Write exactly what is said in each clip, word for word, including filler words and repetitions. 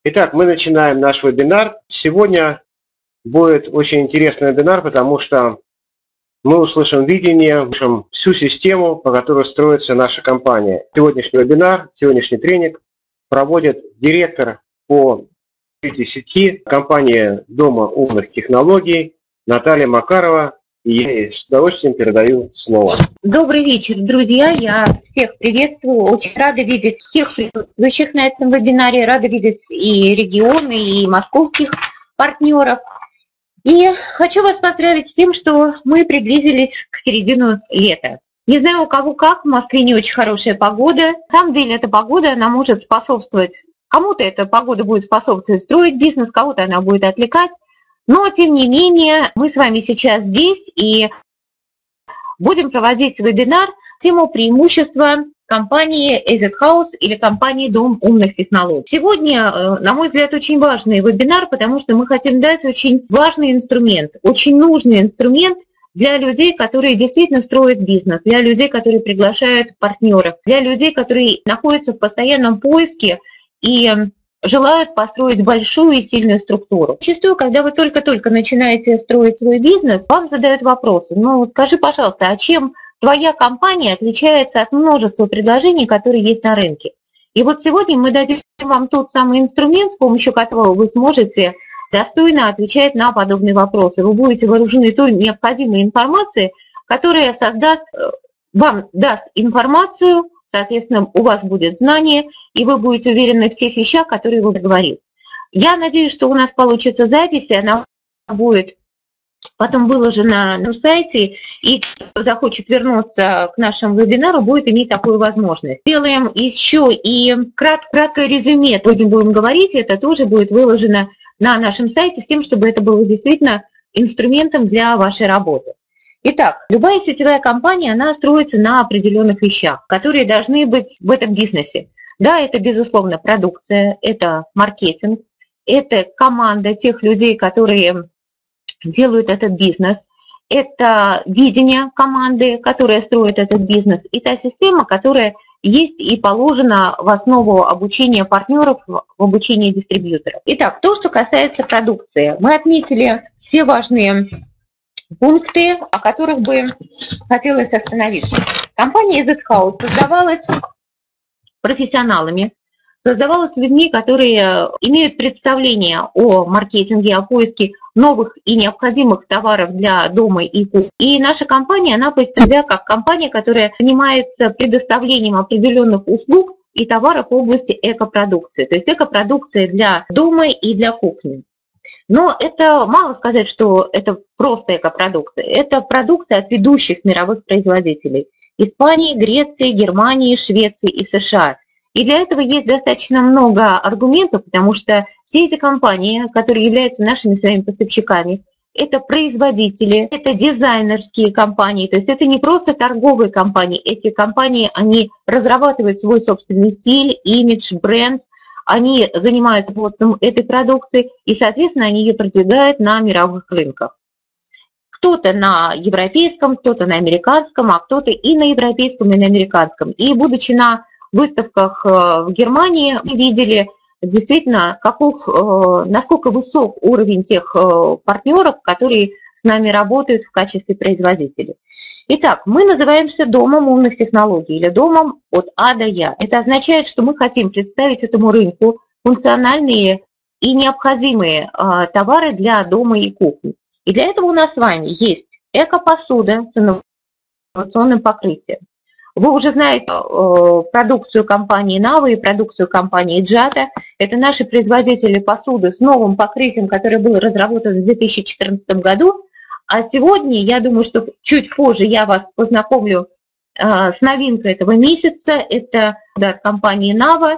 Итак, мы начинаем наш вебинар. Сегодня будет очень интересный вебинар, потому что мы услышим видение, услышим всю систему, по которой строится наша компания. Сегодняшний вебинар, сегодняшний тренинг проводит директор по этой сети компании Дома умных технологий Наталья Макарова. И я ей с удовольствием передаю слово. Добрый вечер, друзья. Я всех приветствую. Очень рада видеть всех присутствующих на этом вебинаре. Рада видеть и регионы, и московских партнеров. И хочу вас поздравить с тем, что мы приблизились к середине лета. Не знаю, у кого как, в Москве не очень хорошая погода. На самом деле эта погода, она может способствовать, кому-то эта погода будет способствовать строить бизнес, кого-то она будет отвлекать. Но, тем не менее, мы с вами сейчас здесь и будем проводить вебинар тему преимущества компании Exit House или компании Дом умных технологий. Сегодня, на мой взгляд, очень важный вебинар, потому что мы хотим дать очень важный инструмент, очень нужный инструмент для людей, которые действительно строят бизнес, для людей, которые приглашают партнеров, для людей, которые находятся в постоянном поиске и желают построить большую и сильную структуру. Зачастую, когда вы только-только начинаете строить свой бизнес, вам задают вопросы. Ну, скажи, пожалуйста, а чем твоя компания отличается от множества предложений, которые есть на рынке? И вот сегодня мы дадим вам тот самый инструмент, с помощью которого вы сможете достойно отвечать на подобные вопросы. Вы будете вооружены той необходимой информацией, которая создаст, вам даст информацию, соответственно, у вас будет знание, и вы будете уверены в тех вещах, которые вы говорите. Я надеюсь, что у нас получится запись, и она будет потом выложена на сайте, и кто захочет вернуться к нашему вебинару, будет иметь такую возможность. Делаем еще и крат, краткое резюме, сегодня будем говорить, это тоже будет выложено на нашем сайте, с тем, чтобы это было действительно инструментом для вашей работы. Итак, любая сетевая компания, она строится на определенных вещах, которые должны быть в этом бизнесе. Да, это, безусловно, продукция, это маркетинг, это команда тех людей, которые делают этот бизнес, это видение команды, которая строит этот бизнес, и та система, которая есть и положена в основу обучения партнеров, в обучении дистрибьюторов. Итак, то, что касается продукции. Мы отметили все важные пункты, о которых бы хотелось остановиться. Компания Exit House создавалась профессионалами, создавалась людьми, которые имеют представление о маркетинге, о поиске новых и необходимых товаров для дома и кухни. И наша компания, она представляет себя как компания, которая занимается предоставлением определенных услуг и товаров в области экопродукции. То есть экопродукция для дома и для кухни. Но это мало сказать, что это просто экопродукция. Это продукция от ведущих мировых производителей. Испании, Греции, Германии, Швеции и США. И для этого есть достаточно много аргументов, потому что все эти компании, которые являются нашими с вами поставщиками, это производители, это дизайнерские компании, то есть это не просто торговые компании. Эти компании, они разрабатывают свой собственный стиль, имидж, бренд, они занимаются производством этой продукции, и, соответственно, они ее продвигают на мировых рынках. Кто-то на европейском, кто-то на американском, а кто-то и на европейском, и на американском. И будучи на выставках в Германии, мы видели действительно, каков, насколько высок уровень тех партнеров, которые с нами работают в качестве производителей. Итак, мы называемся Домом умных технологий или Домом от А до Я. Это означает, что мы хотим представить этому рынку функциональные и необходимые товары для дома и кухни. И для этого у нас с вами есть эко-посуда с инновационным покрытием. Вы уже знаете э, продукцию компании Nava и продукцию компании Джата. Это наши производители посуды с новым покрытием, которое было разработано в две тысячи четырнадцатом году. А сегодня, я думаю, что чуть позже я вас познакомлю э, с новинкой этого месяца. Это да, компания Nava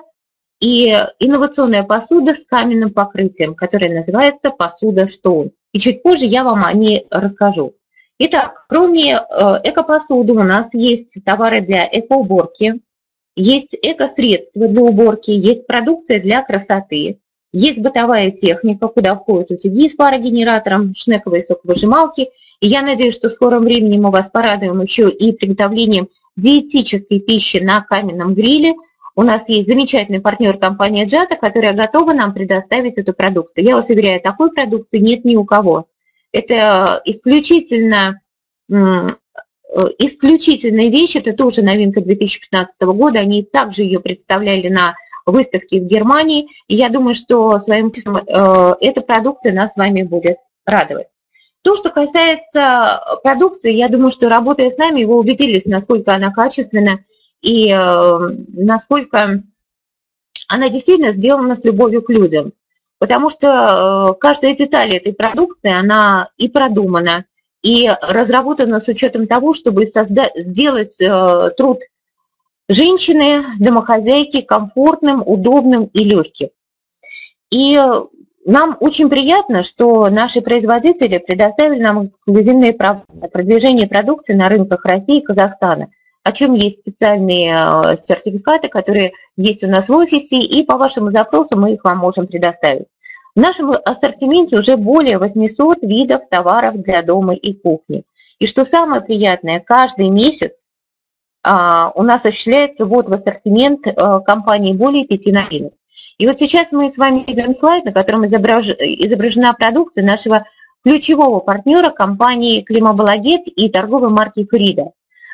и инновационная посуда с каменным покрытием, которая называется посуда Stone. И чуть позже я вам о ней расскажу. Итак, кроме эко-посуды у нас есть товары для экоуборки, есть эко-средства для уборки, есть продукция для красоты, есть бытовая техника, куда входят утюги с парогенератором, шнековые соковыжималки. И я надеюсь, что в скором времени мы вас порадуем еще и приготовлением диетической пищи на каменном гриле. у нас есть замечательный партнер компания Джата, которая готова нам предоставить эту продукцию. Я вас уверяю, такой продукции нет ни у кого. Это исключительно, исключительная вещь, это тоже новинка две тысячи пятнадцатого года. Они также ее представляли на выставке в Германии. И я думаю, что своим письмом эта продукция нас с вами будет радовать. То, что касается продукции, я думаю, что работая с нами, вы убедились, насколько она качественна и э, насколько она действительно сделана с любовью к людям. Потому что э, каждая деталь этой продукции, она и продумана, и разработана с учетом того, чтобы созда- сделать э, труд женщины, домохозяйки комфортным, удобным и легким. И нам очень приятно, что наши производители предоставили нам эксклюзивные права на продвижение продукции на рынках России и Казахстана, о чем есть специальные сертификаты, которые есть у нас в офисе, и по вашему запросу мы их вам можем предоставить. В нашем ассортименте уже более восьмисот видов товаров для дома и кухни. И что самое приятное, каждый месяц а, у нас осуществляется ввод в ассортимент а, компании более пяти новинок. И вот сейчас мы с вами видим слайд, на котором изображена продукция нашего ключевого партнера компании «Климабалагет» и торговой марки «Фрида».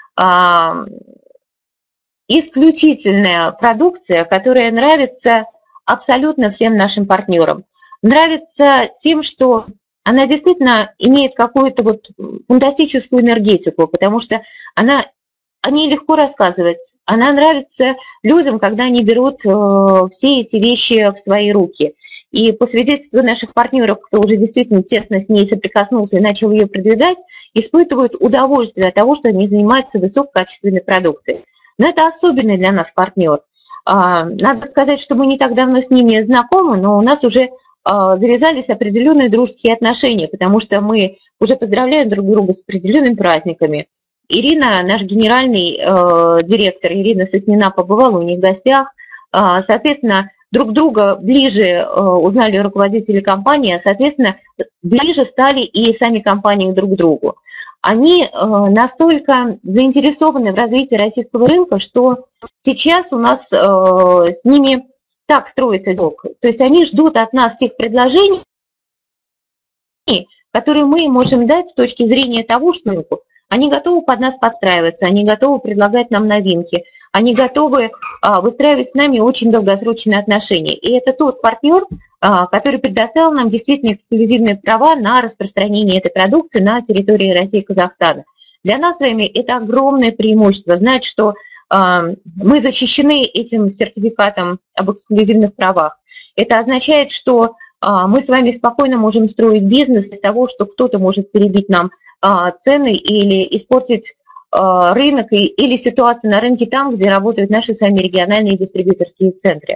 Исключительная продукция, которая нравится абсолютно всем нашим партнерам. Нравится тем, что она действительно имеет какую-то вот фантастическую энергетику, потому что она... О ней легко рассказывать. Она нравится людям, когда они берут э, все эти вещи в свои руки. И по свидетельству наших партнеров, кто уже действительно тесно с ней соприкоснулся и начал ее продвигать, испытывают удовольствие от того, что они занимаются высококачественной продукцией. Но это особенный для нас партнер. А, надо сказать, что мы не так давно с ними знакомы, но у нас уже а, завязались определенные дружеские отношения, потому что мы уже поздравляем друг друга с определенными праздниками. Ирина, наш генеральный э, директор, Ирина Соснина, побывала у них в гостях. Э, соответственно, друг друга ближе э, узнали руководители компании, а, соответственно, ближе стали и сами компании друг к другу. Они э, настолько заинтересованы в развитии российского рынка, что сейчас у нас э, с ними так строится диалог. То есть они ждут от нас тех предложений, которые мы можем дать с точки зрения того, что они готовы под нас подстраиваться, они готовы предлагать нам новинки, они готовы а, выстраивать с нами очень долгосрочные отношения. И это тот партнер, а, который предоставил нам действительно эксклюзивные права на распространение этой продукции на территории России и Казахстана. Для нас с вами это огромное преимущество, знать, что а, мы защищены этим сертификатом об эксклюзивных правах. Это означает, что а, мы с вами спокойно можем строить бизнес из того, что кто-то может перебить нам цены или испортить рынок или ситуацию на рынке там, где работают наши с вами региональные дистрибьюторские центры.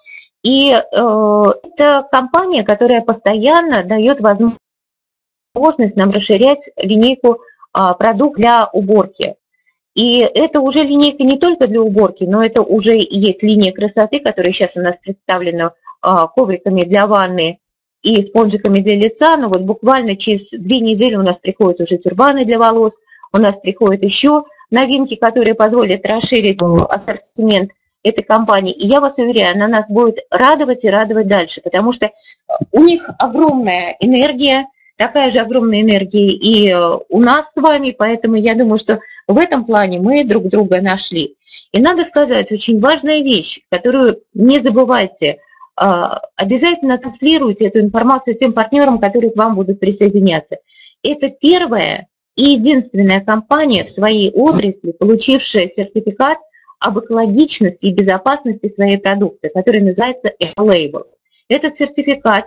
И э, это компания, которая постоянно дает возможность нам расширять линейку э, продуктов для уборки. И это уже линейка не только для уборки, но это уже и есть линия красоты, которая сейчас у нас представлена э, ковриками для ванны и спонжиками для лица, но вот буквально через две недели у нас приходят уже тюрбаны для волос, у нас приходят еще новинки, которые позволят расширить ассортимент этой компании. И я вас уверяю, она нас будет радовать и радовать дальше, потому что у них огромная энергия, такая же огромная энергия и у нас с вами, поэтому я думаю, что в этом плане мы друг друга нашли. И надо сказать, очень важная вещь, которую не забывайте, обязательно транслируйте эту информацию тем партнерам, которые к вам будут присоединяться. Это первая и единственная компания в своей отрасли, получившая сертификат об экологичности и безопасности своей продукции, который называется Eco-Label. Этот сертификат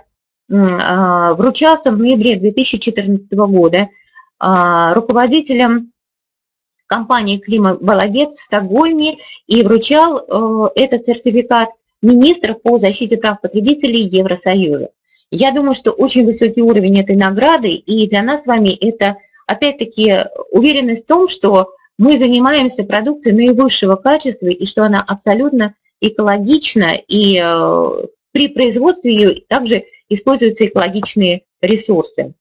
вручался в ноябре две тысячи четырнадцатого года руководителем компании «Климабалагет» в Стокгольме, и вручал этот сертификат министр по защите прав потребителей Евросоюза. Я думаю, что очень высокий уровень этой награды, и для нас с вами это, опять-таки, уверенность в том, что мы занимаемся продукцией наивысшего качества, и что она абсолютно экологична, и э, при производстве ее также используются экологичные ресурсы.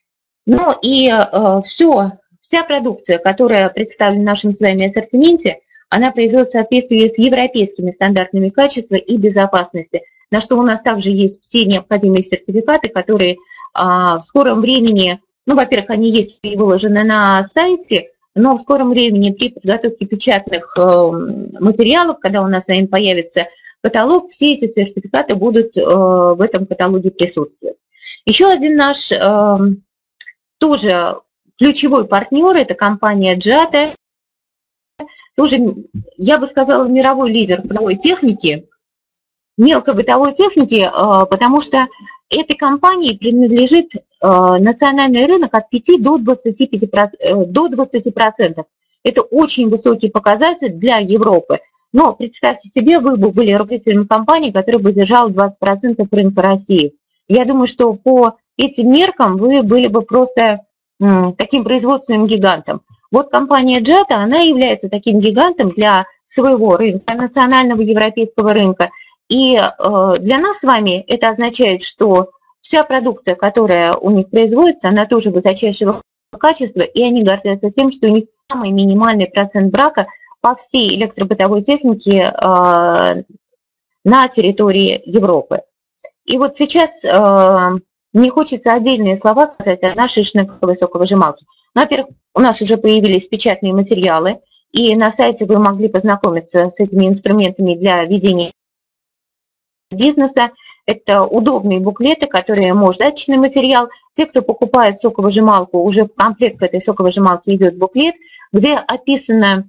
Ну и э, все, вся продукция, которая представлена в нашем с вами ассортименте, она производится в соответствии с европейскими стандартами качества и безопасности, на что у нас также есть все необходимые сертификаты, которые а, в скором времени, ну, во-первых, они есть и выложены на сайте, но в скором времени при подготовке печатных э, материалов, когда у нас с вами появится каталог, все эти сертификаты будут э, в этом каталоге присутствовать. Еще один наш э, тоже ключевой партнер – это компания Джата. Тоже, я бы сказала, мировой лидер бытовой техники, мелкой бытовой техники, э, потому что этой компании принадлежит э, национальный рынок от пяти до двадцати пяти процентов. Это очень высокий показатель для Европы. Но представьте себе, вы бы были руководителем компании, которая бы держала двадцать процентов рынка России. Я думаю, что по этим меркам вы были бы просто м, таким производственным гигантом. Вот компания Джата, она является таким гигантом для своего рынка, национального европейского рынка. И э, для нас с вами это означает, что вся продукция, которая у них производится, она тоже высочайшего качества, и они гордятся тем, что у них самый минимальный процент брака по всей электробытовой технике э, на территории Европы. И вот сейчас э, мне хочется отдельные слова сказать о нашей шнековой соковыжималке. Во-первых, у нас уже появились печатные материалы, и на сайте вы могли познакомиться с этими инструментами для ведения бизнеса. Это удобные буклеты, которые можно датчный материал. Те, кто покупает соковыжималку, уже в комплект к этой соковыжималке идет буклет, где описано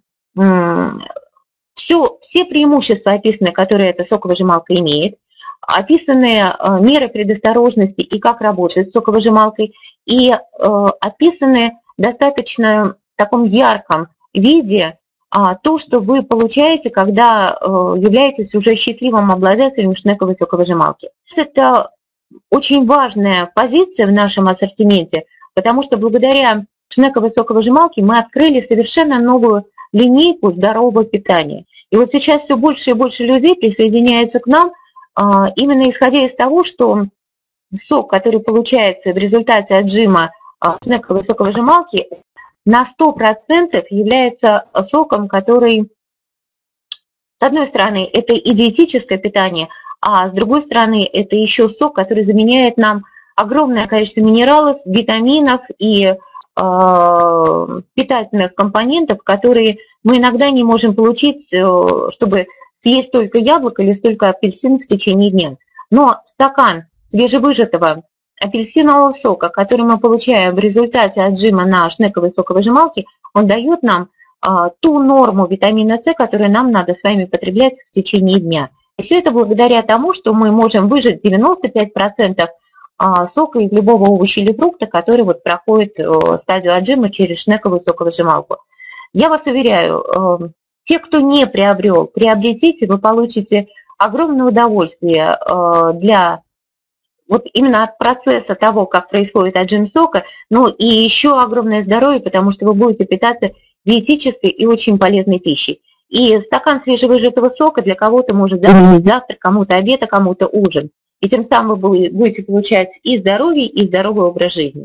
все, все преимущества, описаны, которые эта соковыжималка имеет, описаны меры предосторожности и как работает с соковыжималкой, и описаны достаточно в таком ярком виде то, что вы получаете, когда являетесь уже счастливым обладателем шнековой соковыжималки. Это очень важная позиция в нашем ассортименте, потому что благодаря шнековой соковыжималке мы открыли совершенно новую линейку здорового питания. И вот сейчас все больше и больше людей присоединяются к нам, именно исходя из того, что сок, который получается в результате отжима шнековой соковыжималки, на сто процентов является соком, который, с одной стороны, это и диетическое питание, а с другой стороны, это еще сок, который заменяет нам огромное количество минералов, витаминов и э, питательных компонентов, которые мы иногда не можем получить, э, чтобы съесть столько яблок или столько апельсин в течение дня. Но стакан свежевыжатого апельсинового сока, который мы получаем в результате отжима на шнековой соковыжималке, он дает нам а, ту норму витамина С, которую нам надо с вами потреблять в течение дня. И все это благодаря тому, что мы можем выжать девяносто пять процентов а, сока из любого овоща или фрукта, который вот проходит а, стадию отжима через шнековую соковыжималку. Я вас уверяю, а, те, кто не приобрел, приобретите, вы получите огромное удовольствие а, для вот именно от процесса того, как происходит отжим сока, ну и еще огромное здоровье, потому что вы будете питаться диетической и очень полезной пищей. И стакан свежевыжатого сока для кого-то может заменить завтрак, кому-то обед, а кому-то ужин. И тем самым вы будете получать и здоровье, и здоровый образ жизни.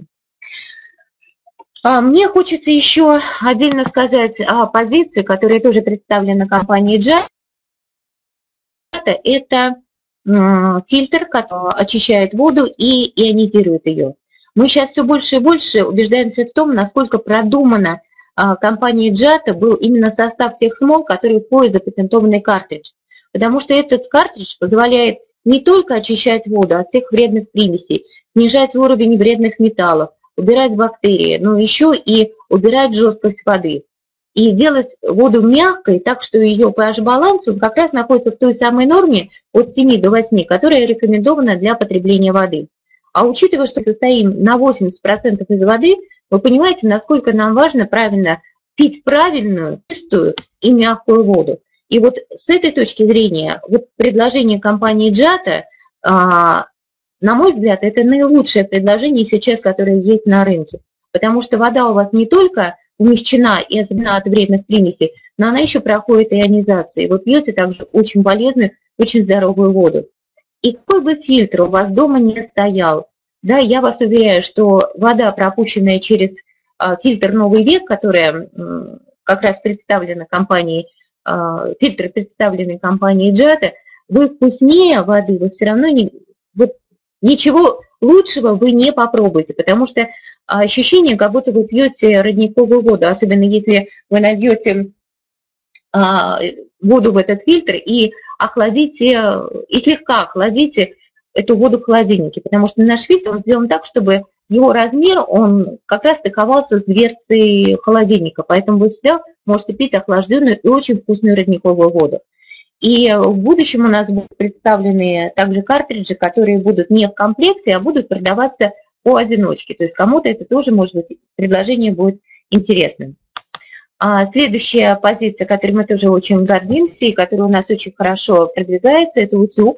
Мне хочется еще отдельно сказать о позиции, которая тоже представлена компанией Джата. Это фильтр, который очищает воду и ионизирует ее. Мы сейчас все больше и больше убеждаемся в том, насколько продуманно компанией Джата был именно состав тех смол, которые входят в запатентованный картридж. Потому что этот картридж позволяет не только очищать воду от всех вредных примесей, снижать уровень вредных металлов, убирать бактерии, но еще и убирать жесткость воды. И делать воду мягкой, так что ее pH-баланс как раз находится в той самой норме от семи до восьми, которая рекомендована для потребления воды. А учитывая, что состоим на восемьдесят процентов из воды, вы понимаете, насколько нам важно правильно пить правильную, чистую и мягкую воду. И вот с этой точки зрения вот предложение компании Джата, на мой взгляд, это наилучшее предложение сейчас, которое есть на рынке. Потому что вода у вас не только умягчена и особенно от вредных примесей, но она еще проходит ионизацию. И вы пьете также очень полезную, очень здоровую воду. И какой бы фильтр у вас дома не стоял, да, я вас уверяю, что вода, пропущенная через фильтр «Новый век», которая как раз представлена компанией фильтры, представленные компанией Джата, вы вкуснее воды, вы все равно не, вы, ничего лучшего вы не попробуете, потому что ощущение, как будто вы пьете родниковую воду, особенно если вы нальете воду в этот фильтр и охладите, и слегка охладите эту воду в холодильнике, потому что наш фильтр он сделан так, чтобы его размер, он как раз стыковался с дверцей холодильника, поэтому вы всегда можете пить охлажденную и очень вкусную родниковую воду. И в будущем у нас будут представлены также картриджи, которые будут не в комплекте, а будут продаваться поодиночке. То есть кому-то это тоже, может быть, предложение будет интересным. А следующая позиция, которой мы тоже очень гордимся и которая у нас очень хорошо продвигается, это утюг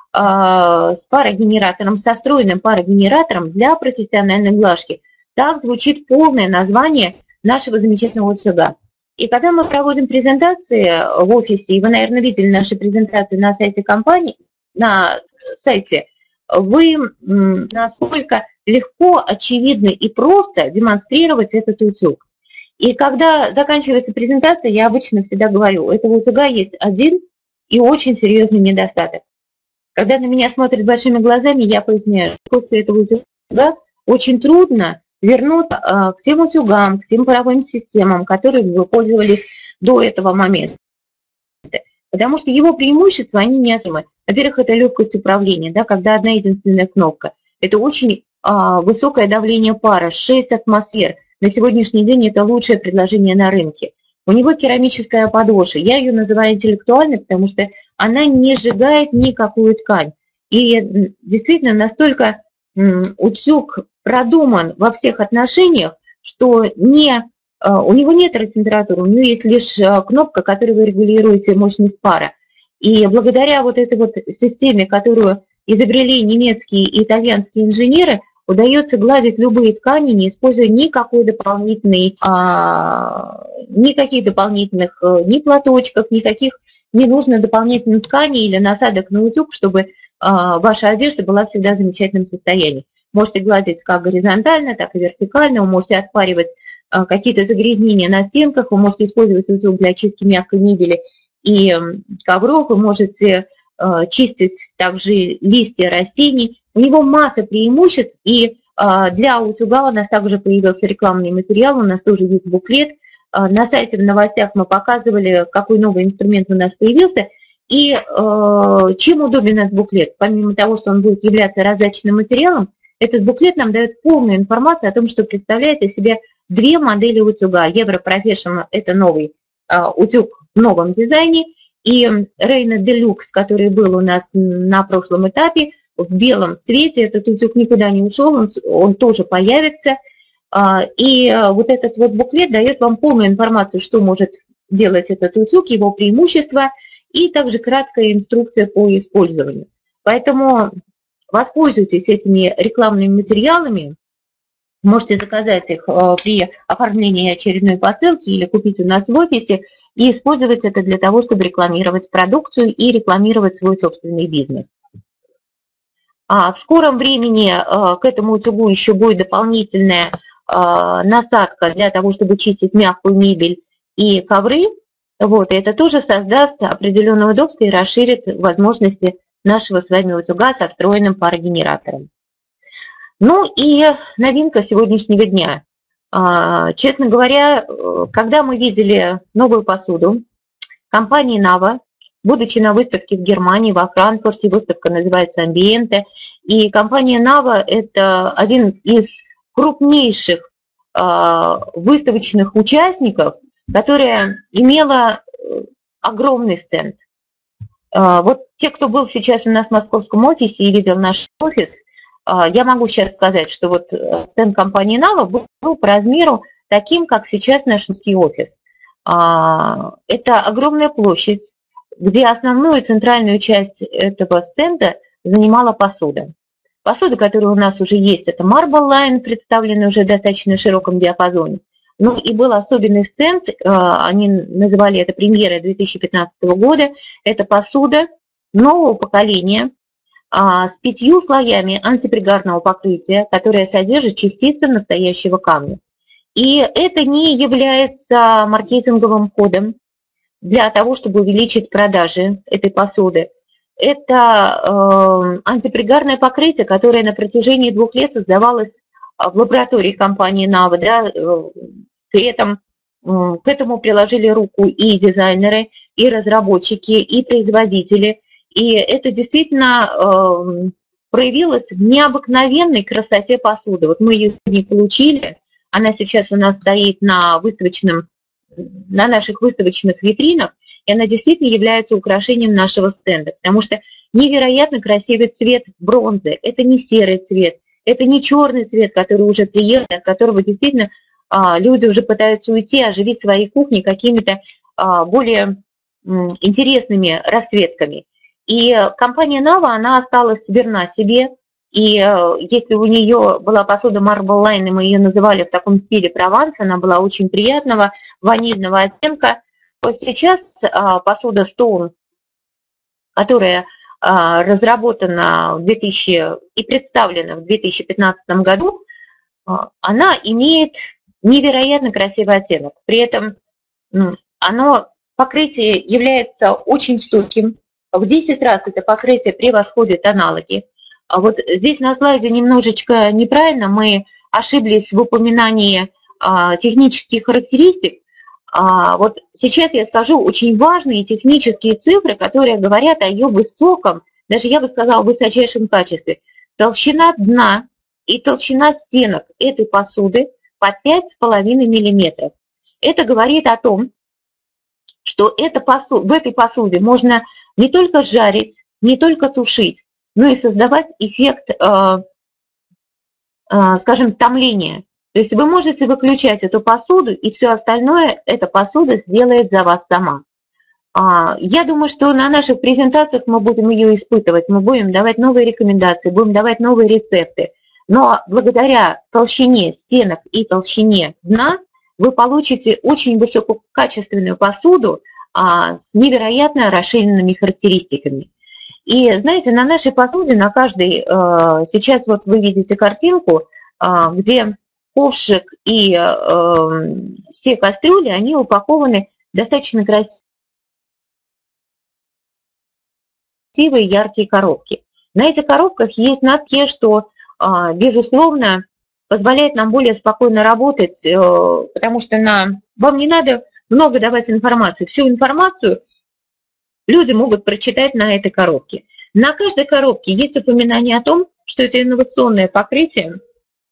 с парогенератором, со встроенным парогенератором для профессиональной глажки. Так звучит полное название нашего замечательного утюга. И когда мы проводим презентации в офисе, и вы, наверное, видели наши презентации на сайте компании, на сайте, вы насколько легко, очевидно и просто демонстрировать этот утюг. И когда заканчивается презентация, я обычно всегда говорю, у этого утюга есть один и очень серьезный недостаток. Когда на меня смотрят большими глазами, я поясняю, после этого утюга очень трудно вернуться к тем утюгам, к тем паровым системам, которыми вы пользовались до этого момента. Потому что его преимущества, они неоспоримы. Во-первых, это легкость управления, да, когда одна единственная кнопка. Это очень а, высокое давление пара, шесть атмосфер. На сегодняшний день это лучшее предложение на рынке. У него керамическая подошва. Я ее называю интеллектуальной, потому что она не сжигает никакую ткань. И действительно настолько утюг продуман во всех отношениях, что не, у него нет температуры, у него есть лишь кнопка, которой вы регулируете мощность пара. И благодаря вот этой вот системе, которую изобрели немецкие и итальянские инженеры, удается гладить любые ткани, не используя никакой дополнительной, а, никаких дополнительных ни платочков, никаких не нужно дополнительных тканей или насадок на утюг, чтобы а, ваша одежда была всегда в замечательном состоянии. Можете гладить как горизонтально, так и вертикально, вы можете отпаривать а, какие-то загрязнения на стенках, вы можете использовать утюг для очистки мягкой мебели и ковров, вы можете а, чистить также листья растений. У него масса преимуществ, и а, для утюга у нас также появился рекламный материал, у нас тоже есть буклет. А, на сайте в новостях мы показывали, какой новый инструмент у нас появился. И а, чем удобен этот буклет? Помимо того, что он будет являться раздаточным материалом, этот буклет нам дает полную информацию о том, что представляет из себя две модели утюга. Euro Professional – это новый а, утюг в новом дизайне, и Reina Deluxe, который был у нас на прошлом этапе, в белом цвете, этот утюг никуда не ушел, он, он тоже появится. И вот этот вот буклет дает вам полную информацию, что может делать этот утюг, его преимущества, и также краткая инструкция по использованию. Поэтому воспользуйтесь этими рекламными материалами, можете заказать их при оформлении очередной посылки или купить у нас в офисе и использовать это для того, чтобы рекламировать продукцию и рекламировать свой собственный бизнес. А в скором времени а, к этому утюгу еще будет дополнительная а, насадка для того, чтобы чистить мягкую мебель и ковры. Вот, и это тоже создаст определенное удобство и расширит возможности нашего с вами утюга со встроенным парогенератором. Ну и новинка сегодняшнего дня. А, честно говоря, когда мы видели новую посуду компании Nava, будучи на выставке в Германии, во Франкфурте, выставка называется Ambiente, и компания Nava – это один из крупнейших э, выставочных участников, которая имела огромный стенд. Э, вот те, кто был сейчас у нас в московском офисе и видел наш офис, э, я могу сейчас сказать, что вот стенд компании Nava был, был по размеру таким, как сейчас наш московский офис. Э, это огромная площадь, где основную центральную часть этого стенда занимала посуда. Посуда, которая у нас уже есть, это Marble Line, представленная уже в достаточно широком диапазоне. Ну и был особенный стенд, они называли это премьерой две тысячи пятнадцатого года, это посуда нового поколения с пятью слоями антипригарного покрытия, которое содержит частицы настоящего камня. И это не является маркетинговым ходом. для того, чтобы увеличить продажи этой посуды. Это э, антипригарное покрытие, которое на протяжении двух лет создавалось в лаборатории компании НАВА. Да, э, при этом э, к этому приложили руку и дизайнеры, и разработчики, и производители. И это действительно э, проявилось в необыкновенной красоте посуды. Вот мы ее не получили, она сейчас у нас стоит на выставочном, на наших выставочных витринах, и она действительно является украшением нашего стенда, потому что невероятно красивый цвет бронзы, это не серый цвет, это не черный цвет, который уже приехал, от которого действительно а, люди уже пытаются уйти, оживить свои кухни какими-то а, более м, интересными расцветками. И компания НАВА, она осталась верна себе, и а, если у нее была посуда Marble Line, и мы ее называли в таком стиле Прованс, она была очень приятного ванильного оттенка. Сейчас а, посуда Stone, которая а, разработана в две тысячи и представлена в две тысячи пятнадцатом году, а, она имеет невероятно красивый оттенок. При этом оно, покрытие является очень стойким. В десять раз это покрытие превосходит аналоги. А вот здесь на слайде немножечко неправильно, мы ошиблись в упоминании а, технических характеристик. А, вот сейчас я скажу очень важные технические цифры, которые говорят о ее высоком, даже я бы сказала, высочайшем качестве. Толщина дна и толщина стенок этой посуды по пять с половиной миллиметров. Это говорит о том, что это посуд, в этой посуде можно не только жарить, не только тушить, но и создавать эффект, э, э, скажем, томления. То есть вы можете выключать эту посуду, и все остальное эта посуда сделает за вас сама. Я думаю, что на наших презентациях мы будем ее испытывать, мы будем давать новые рекомендации, будем давать новые рецепты. Но благодаря толщине стенок и толщине дна вы получите очень высококачественную посуду с невероятно расширенными характеристиками. И знаете, на нашей посуде, на каждой, сейчас вот вы видите картинку, где ковшик и э, все кастрюли, они упакованы в достаточно красивые яркие коробки. На этих коробках есть надписи, что, э, безусловно, позволяет нам более спокойно работать, э, потому что на, вам не надо много давать информации. Всю информацию люди могут прочитать на этой коробке. На каждой коробке есть упоминание о том, что это инновационное покрытие,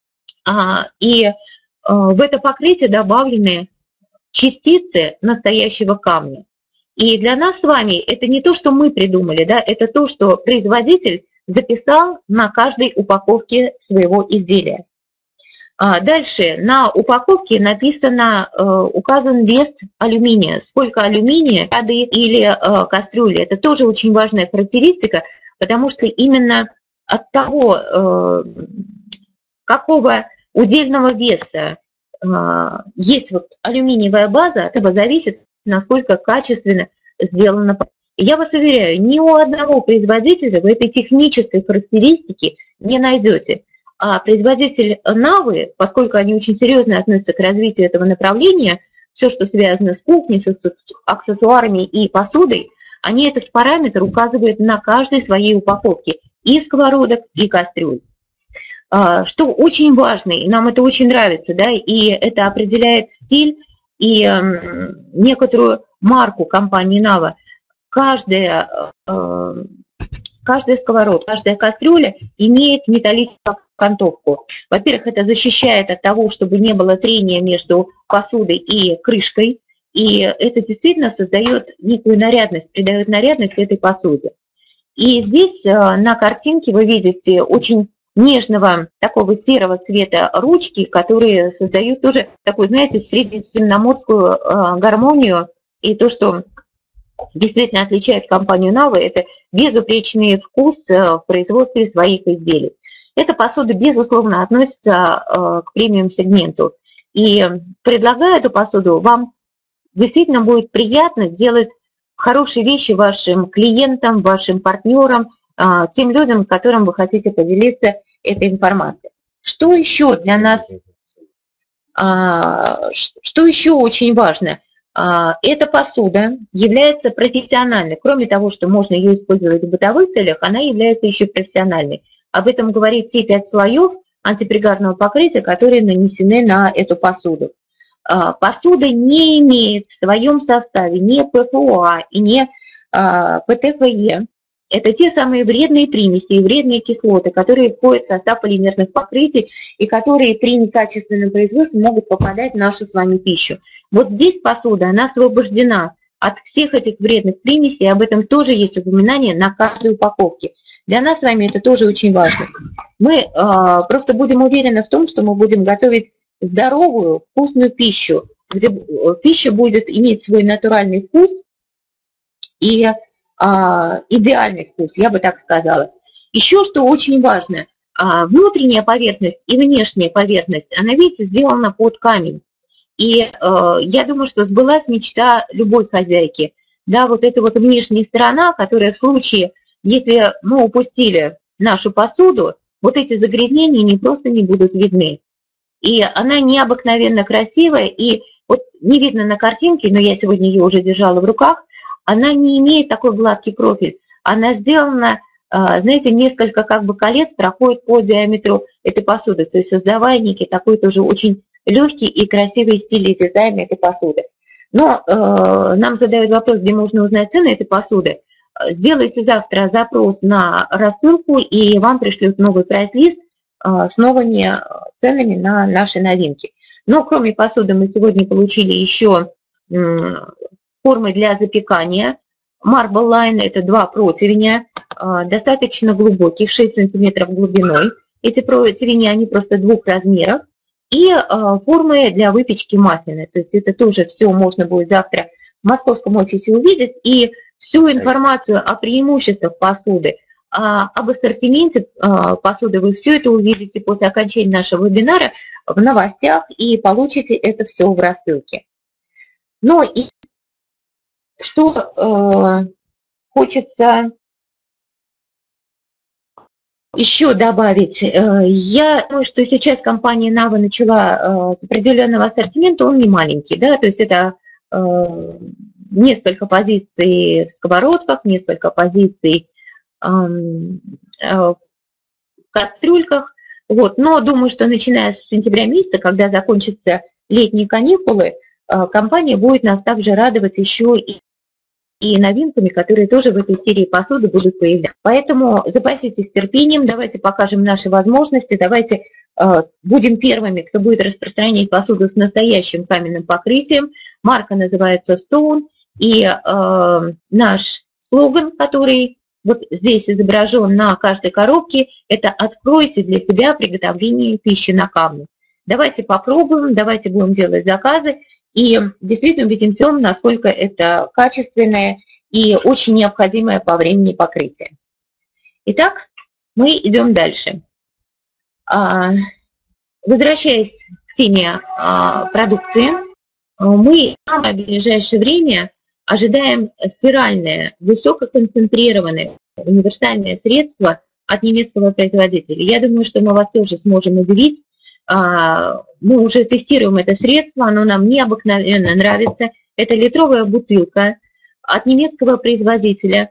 и в это покрытие добавлены частицы настоящего камня. И для нас с вами это не то, что мы придумали, да, это то, что производитель записал на каждой упаковке своего изделия. Дальше на упаковке написано, указан вес алюминия, сколько алюминия, воды или кастрюли. Это тоже очень важная характеристика, потому что именно от того, какого удельного веса э, есть вот алюминиевая база, от этого зависит, насколько качественно сделано. И я вас уверяю, ни у одного производителя вы этой технической характеристики не найдете. А производитель НАВы, поскольку они очень серьезно относятся к развитию этого направления, все, что связано с кухней, с аксессуарами и посудой, они этот параметр указывают на каждой своей упаковке и сковородок, и кастрюль. Что очень важно, и нам это очень нравится, да, и это определяет стиль и э, некоторую марку компании НАВА. Каждая, э, каждая сковородка, каждая кастрюля имеет металлическую окантовку. Во-первых, это защищает от того, чтобы не было трения между посудой и крышкой, и это действительно создает некую нарядность, придает нарядность этой посуде. И здесь э, на картинке вы видите очень нежного такого серого цвета ручки, которые создают тоже такую, знаете, средиземноморскую э, гармонию. И то, что действительно отличает компанию НАВА, это безупречный вкус э, в производстве своих изделий. Эта посуда, безусловно, относится э, к премиум-сегменту. И предлагая эту посуду, вам действительно будет приятно делать хорошие вещи вашим клиентам, вашим партнерам, э, тем людям, которым вы хотите поделиться этой информацией. Что еще для нас, что еще очень важно? Эта посуда является профессиональной. Кроме того, что можно ее использовать в бытовых целях, она является еще профессиональной. Об этом говорит те пять слоев антипригарного покрытия, которые нанесены на эту посуду. Посуда не имеет в своем составе ни пэ эф о а и ни пэ тэ эф е. Это те самые вредные примеси и вредные кислоты, которые входят в состав полимерных покрытий и которые при некачественном производстве могут попадать в нашу с вами пищу. Вот здесь посуда, она освобождена от всех этих вредных примесей, и об этом тоже есть упоминание на каждой упаковке. Для нас с вами это тоже очень важно. Мы э, просто будем уверены в том, что мы будем готовить здоровую, вкусную пищу, где пища будет иметь свой натуральный вкус и а, идеальный вкус, я бы так сказала. Еще что очень важно, а, внутренняя поверхность и внешняя поверхность, она, видите, сделана под камень. И а, я думаю, что сбылась мечта любой хозяйки. Да, вот эта вот внешняя сторона, которая в случае, если мы упустили нашу посуду, вот эти загрязнения не просто не будут видны. И она необыкновенно красивая, и вот не видно на картинке, но я сегодня ее уже держала в руках, она не имеет такой гладкий профиль. Она сделана, знаете, несколько как бы колец проходит по диаметру этой посуды, то есть создавая некий такой тоже очень легкий и красивый стиль и дизайн этой посуды. Но э, нам задают вопрос, где можно узнать цены этой посуды. Сделайте завтра запрос на рассылку, и вам пришлют новый прайс-лист э, с новыми ценами на наши новинки. Но кроме посуды мы сегодня получили еще э, формы для запекания. Marble Line – это два противня, достаточно глубоких, шесть сантиметров глубиной. Эти противни, они просто двух размеров. И формы для выпечки маффины. То есть это тоже все можно будет завтра в московском офисе увидеть. И всю информацию о преимуществах посуды, об ассортименте посуды, вы все это увидите после окончания нашего вебинара в новостях и получите это все в рассылке. Ну и что э, хочется еще добавить. Я думаю, что сейчас компания Nava начала э, с определенного ассортимента, он не маленький, да, то есть это э, несколько позиций в сковородках, несколько позиций э, э, в кастрюльках, вот, но думаю, что начиная с сентября месяца, когда закончатся летние каникулы, э, компания будет нас также радовать еще и и новинками, которые тоже в этой серии посуды будут появляться. Поэтому запаситесь терпением, давайте покажем наши возможности, давайте э, будем первыми, кто будет распространять посуду с настоящим каменным покрытием. Марка называется Stone, и э, наш слоган, который вот здесь изображен на каждой коробке, это «Откройте для себя приготовление пищи на камне». Давайте попробуем, давайте будем делать заказы. И действительно убедимся, насколько это качественное и очень необходимое по времени покрытие. Итак, мы идем дальше. Возвращаясь к теме продукции, мы в самое ближайшее время ожидаем стиральное, высококонцентрированное универсальное средство от немецкого производителя. Я думаю, что мы вас тоже сможем удивить. Мы уже тестируем это средство, оно нам необыкновенно нравится. Это литровая бутылка от немецкого производителя,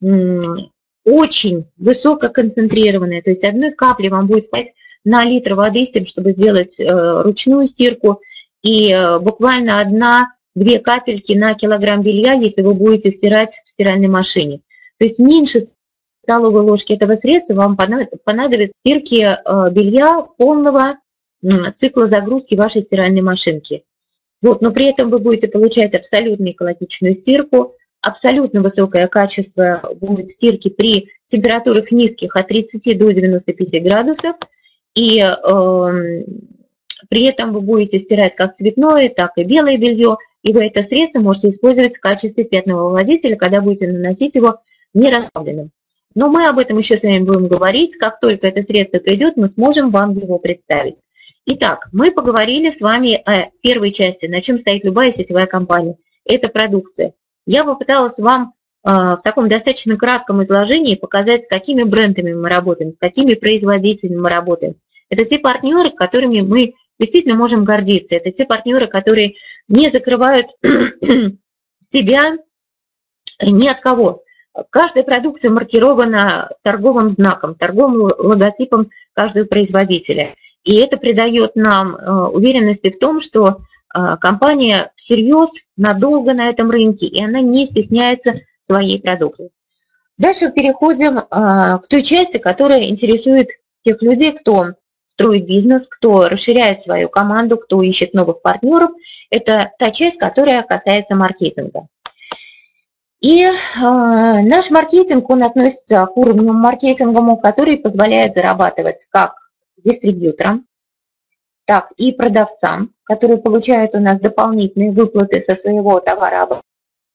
очень высококонцентрированная, то есть одной капли вам будет хватить на литр воды с тем, чтобы сделать ручную стирку, и буквально одна-две капельки на килограмм белья, если вы будете стирать в стиральной машине. То есть меньше столовой ложки этого средства вам понадобится стирки белья полного цикла загрузки вашей стиральной машинки. Вот, но при этом вы будете получать абсолютно экологичную стирку, абсолютно высокое качество будет стирки при температурах низких от тридцати до девяноста пяти градусов, и э, при этом вы будете стирать как цветное, так и белое белье, и вы это средство можете использовать в качестве пятновыводителя, когда будете наносить его не расплавленным. Но мы об этом еще с вами будем говорить. Как только это средство придет, мы сможем вам его представить. Итак, мы поговорили с вами о первой части, на чем стоит любая сетевая компания. Это продукция. Я попыталась вам э, в таком достаточно кратком изложении показать, с какими брендами мы работаем, с какими производителями мы работаем. Это те партнеры, с которыми мы действительно можем гордиться. Это те партнеры, которые не закрывают себя ни от кого. Каждая продукция маркирована торговым знаком, торговым логотипом каждого производителя. И это придает нам уверенности в том, что компания всерьез надолго на этом рынке, и она не стесняется своей продукции. Дальше переходим к той части, которая интересует тех людей, кто строит бизнес, кто расширяет свою команду, кто ищет новых партнеров. Это та часть, которая касается маркетинга. И э, наш маркетинг, он относится к уровню маркетинговому, который позволяет зарабатывать как дистрибьюторам, так и продавцам, которые получают у нас дополнительные выплаты со своего товарооборота,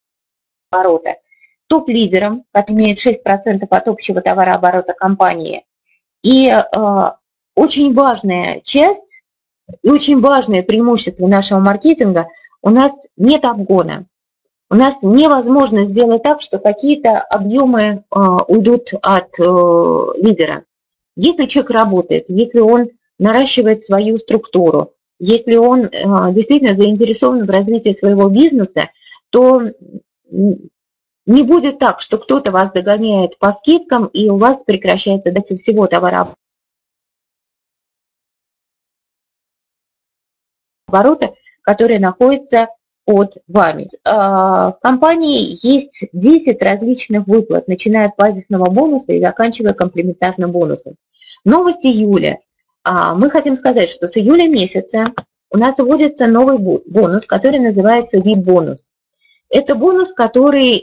топ-лидерам, который имеет шесть процентов от общего товарооборота компании. И э, очень важная часть и очень важное преимущество нашего маркетинга – у нас нет обгона. У нас невозможно сделать так, что какие-то объемы э, уйдут от э, лидера. Если человек работает, если он наращивает свою структуру, если он э, действительно заинтересован в развитии своего бизнеса, то не будет так, что кто-то вас догоняет по скидкам, и у вас прекращается дать всего товарооборота, который находится под вами. В компании есть десять различных выплат, начиная от базисного бонуса и заканчивая комплементарным бонусом. Новость июля. Мы хотим сказать, что с июля месяца у нас вводится новый бонус, который называется ви ай пи-бонус. Это бонус, который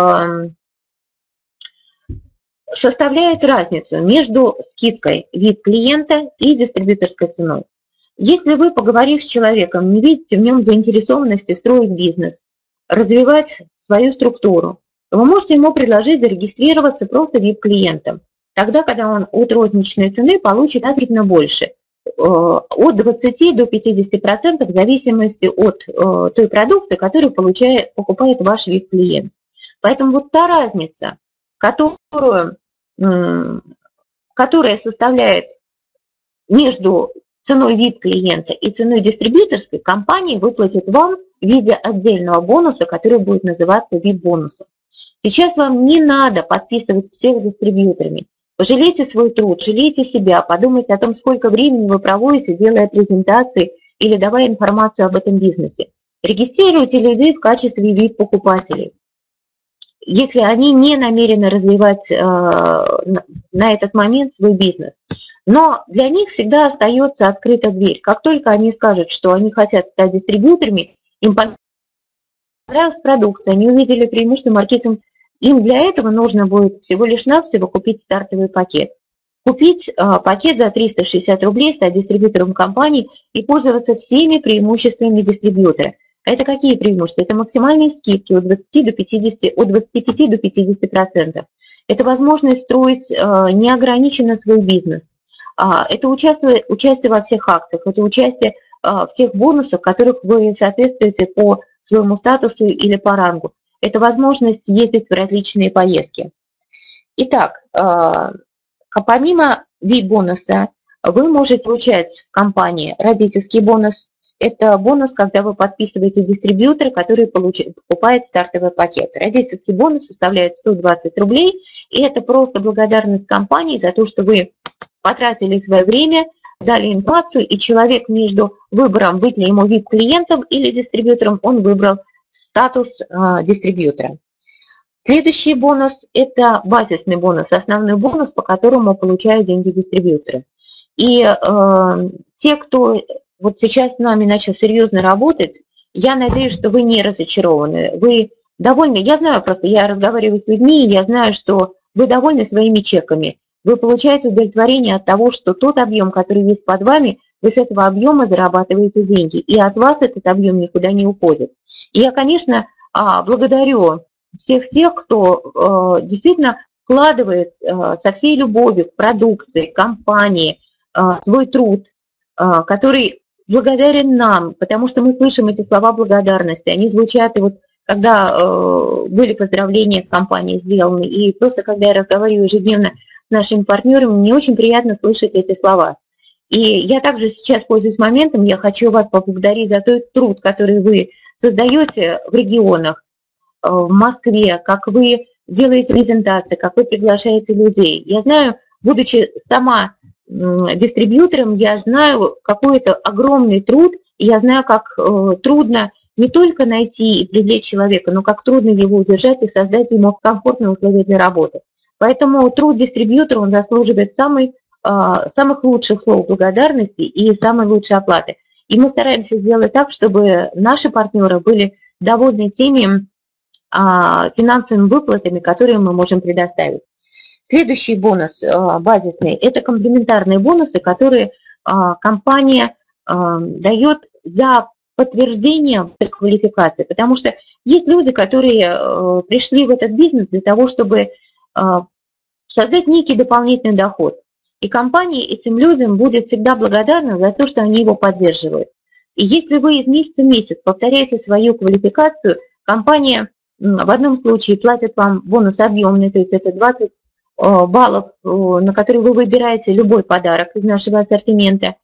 составляет разницу между скидкой ви ай пи-клиента и дистрибьюторской ценой. Если вы, поговорив с человеком, не видите в нем заинтересованности строить бизнес, развивать свою структуру, вы можете ему предложить зарегистрироваться просто ви ай пи-клиентом. Тогда, когда он от розничной цены получит значительно больше, от двадцати до пятидесяти процентов в зависимости от той продукции, которую получает, покупает ваш ви ай пи-клиент. Поэтому вот та разница, которую, которая составляет между ценой ви ай пи-клиента и ценой дистрибьюторской, компания выплатит вам в виде отдельного бонуса, который будет называться ви ай пи-бонусом. Сейчас вам не надо подписывать всех дистрибьюторами. Пожалейте свой труд, жалейте себя, подумайте о том, сколько времени вы проводите, делая презентации или давая информацию об этом бизнесе. Регистрируйте людей в качестве ви ай пи-покупателей. Если они не намерены развивать э, на этот момент свой бизнес. Но для них всегда остается открыта дверь. Как только они скажут, что они хотят стать дистрибьюторами, им понравилась продукция, они увидели преимущество маркетинга, им для этого нужно будет всего лишь навсего купить стартовый пакет. Купить э, пакет за триста шестьдесят рублей, стать дистрибьютором компании и пользоваться всеми преимуществами дистрибьютора. А это какие преимущества? Это максимальные скидки от двадцати до пятидесяти, от двадцати пяти до пятидесяти процентов. Это возможность строить э, неограниченно свой бизнес. Это участие, участие во всех акциях, это участие в тех бонусах, которых вы соответствуете по своему статусу или по рангу. Это возможность ездить в различные поездки. Итак, помимо ви ай пи-бонуса, вы можете получать в компании родительский бонус. Это бонус, когда вы подписываете дистрибьютора, который получает, покупает стартовый пакет. Родительский бонус составляет сто двадцать рублей, и это просто благодарность компании за то, что вы потратили свое время, дали информацию, и человек между выбором, быть ли ему ви ай пи-клиентом или дистрибьютором, он выбрал статус э, дистрибьютора. Следующий бонус – это базисный бонус, основной бонус, по которому получают деньги дистрибьюторы. И э, те, кто вот сейчас с нами начал серьезно работать, я надеюсь, что вы не разочарованы. Вы довольны, я знаю просто, я разговариваю с людьми, я знаю, что вы довольны своими чеками. Вы получаете удовлетворение от того, что тот объем, который есть под вами, вы с этого объема зарабатываете деньги, и от вас этот объем никуда не уходит. И я, конечно, благодарю всех тех, кто действительно вкладывает со всей любовью к продукции, к компании свой труд, который благодарен нам, потому что мы слышим эти слова благодарности, они звучат, и вот когда были поздравления в компании сделаны, и просто когда я разговариваю ежедневно с нашими партнерами, мне очень приятно слышать эти слова. И я также сейчас, пользуясь моментом, я хочу вас поблагодарить за тот труд, который вы создаете в регионах, в Москве, как вы делаете презентации, как вы приглашаете людей. Я знаю, будучи сама дистрибьютором, я знаю, какой это огромный труд, и я знаю, как трудно не только найти и привлечь человека, но как трудно его удержать и создать ему комфортные условия для работы. Поэтому труд дистрибьютора, он заслуживает самый, самых лучших слов благодарности и самой лучшей оплаты. И мы стараемся сделать так, чтобы наши партнеры были довольны теми финансовыми выплатами, которые мы можем предоставить. Следующий бонус базисный – это комплементарные бонусы, которые компания дает за подтверждение квалификации, потому что есть люди, которые пришли в этот бизнес для того, чтобы создать некий дополнительный доход. И компания этим людям будет всегда благодарна за то, что они его поддерживают. И если вы из месяца в месяц повторяете свою квалификацию, компания в одном случае платит вам бонус объемный, то есть это двадцать баллов, на которые вы выбираете любой подарок из нашего ассортимента.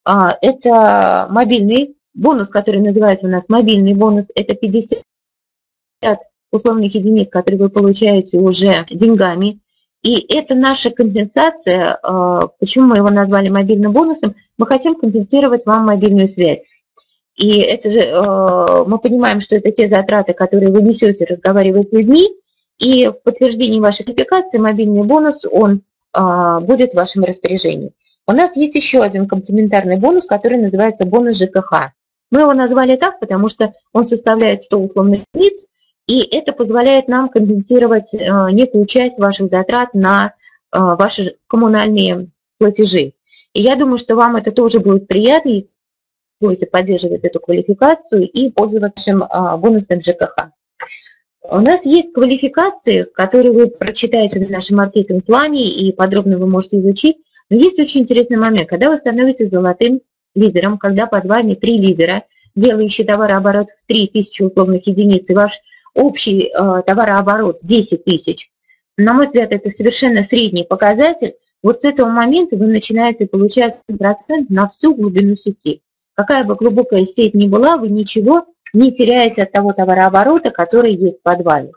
Это мобильный бонус, который называется у нас мобильный бонус, это пятьдесят условных единиц, которые вы получаете уже деньгами. И это наша компенсация, почему мы его назвали мобильным бонусом, мы хотим компенсировать вам мобильную связь. И это, мы понимаем, что это те затраты, которые вы несете, разговаривая с людьми, и в подтверждении вашей квалификации мобильный бонус, он будет в вашем распоряжении. У нас есть еще один комплементарный бонус, который называется бонус ЖКХ. Мы его назвали так, потому что он составляет сто условных единиц, и это позволяет нам компенсировать некую часть ваших затрат на ваши коммунальные платежи. И я думаю, что вам это тоже будет приятно, и будете поддерживать эту квалификацию и пользоваться нашим бонусом ЖКХ. У нас есть квалификации, которые вы прочитаете в нашем маркетинг-плане и подробно вы можете изучить. Но есть очень интересный момент, когда вы становитесь золотым лидером, когда под вами три лидера, делающие товарооборот в три тысячи условных единиц, и ваш общий э, товарооборот десять тысяч. На мой взгляд, это совершенно средний показатель. Вот с этого момента вы начинаете получать процент на всю глубину сети. Какая бы глубокая сеть ни была, вы ничего не теряете от того товарооборота, который есть под вами.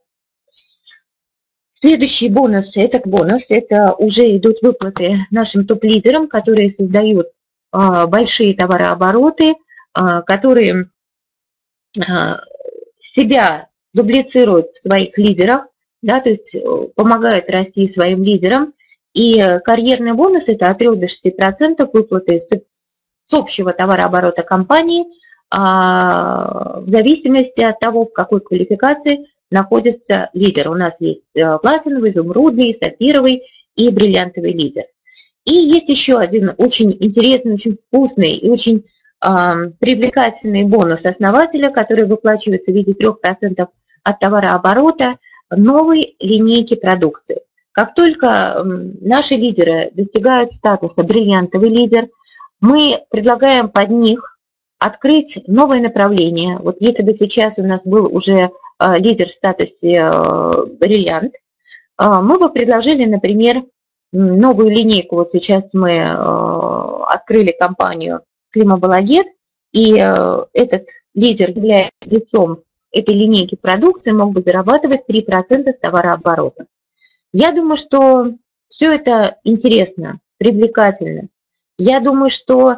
Следующий бонус, это бонус, это уже идут выплаты нашим топ-лидерам, которые создают а, большие товарообороты, а, которые а, себя дублицируют в своих лидерах, да, то есть помогают расти своим лидерам. И карьерный бонус – это от трёх до шести процентов выплаты с, с общего товарооборота компании, а, в зависимости от того, в какой квалификации находится лидер. У нас есть платиновый, изумрудный, сапфировый и бриллиантовый лидер. И есть еще один очень интересный, очень вкусный и очень э, привлекательный бонус основателя, который выплачивается в виде трёх процентов от товарооборота новой линейки продукции. Как только э, наши лидеры достигают статуса бриллиантовый лидер, мы предлагаем под них открыть новое направление. Вот если бы сейчас у нас был уже лидер в статусе бриллиант, мы бы предложили, например, новую линейку. Вот сейчас мы открыли компанию Климабалагет, и этот лидер, являясь лицом этой линейки продукции, мог бы зарабатывать три процента с товарооборота. Я думаю, что все это интересно, привлекательно. Я думаю, что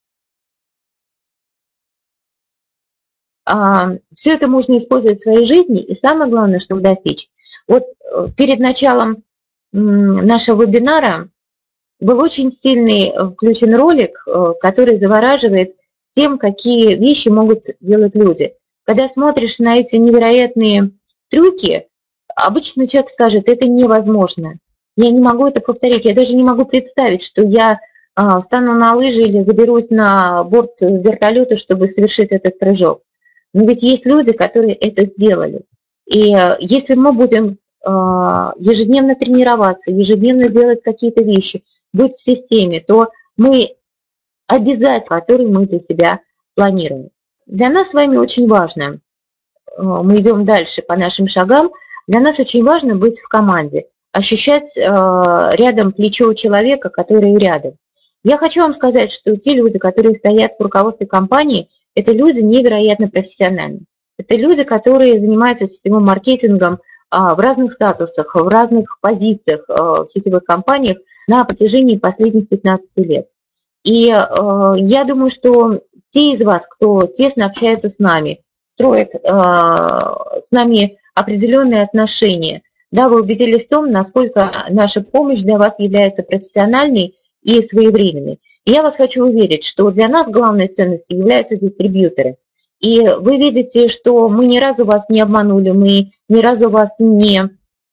все это можно использовать в своей жизни, и самое главное, чтобы достичь. Вот перед началом нашего вебинара был очень сильный включен ролик, который завораживает тем, какие вещи могут делать люди. Когда смотришь на эти невероятные трюки, обычно человек скажет, это невозможно. Я не могу это повторить, я даже не могу представить, что я встану на лыжи или заберусь на борт вертолета, чтобы совершить этот прыжок. Но ведь есть люди, которые это сделали. И если мы будем ежедневно тренироваться, ежедневно делать какие-то вещи, быть в системе, то мы обязательно, которые мы для себя планируем. Для нас с вами очень важно, мы идем дальше по нашим шагам, для нас очень важно быть в команде, ощущать рядом плечо человека, который рядом. Я хочу вам сказать, что те люди, которые стоят в руководстве компании, это люди невероятно профессиональные. Это люди, которые занимаются сетевым маркетингом в разных статусах, в разных позициях в сетевых компаниях на протяжении последних пятнадцати лет. И я думаю, что те из вас, кто тесно общается с нами, строит с нами определенные отношения, да, вы убедились в том, насколько наша помощь для вас является профессиональной и своевременной. И я вас хочу уверить, что для нас главной ценностью являются дистрибьюторы. И вы видите, что мы ни разу вас не обманули, мы ни разу вас не,